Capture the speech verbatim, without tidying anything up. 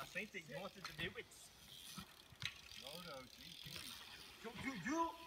think that you wanted to do it. No, no, G G. You, you, you